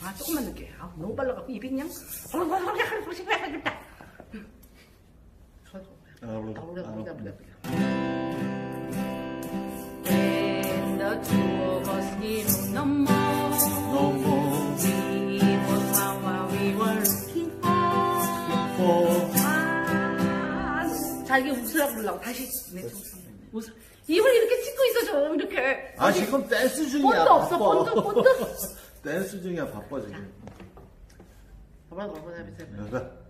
아, 조금만 늦게. 아, 너무 빨라갖고 입이 그냥. When the two of us need no more, we was what we were looking for. 자, 이게 웃으라 부르려고 다시. 웃어. 입을 이렇게 찍고 있어, 좀 이렇게. 아, 지금 댄스 중이야. 본드 없어, 본드. 댄스 중이야, 바빠 지금. 봐봐, 해보세요.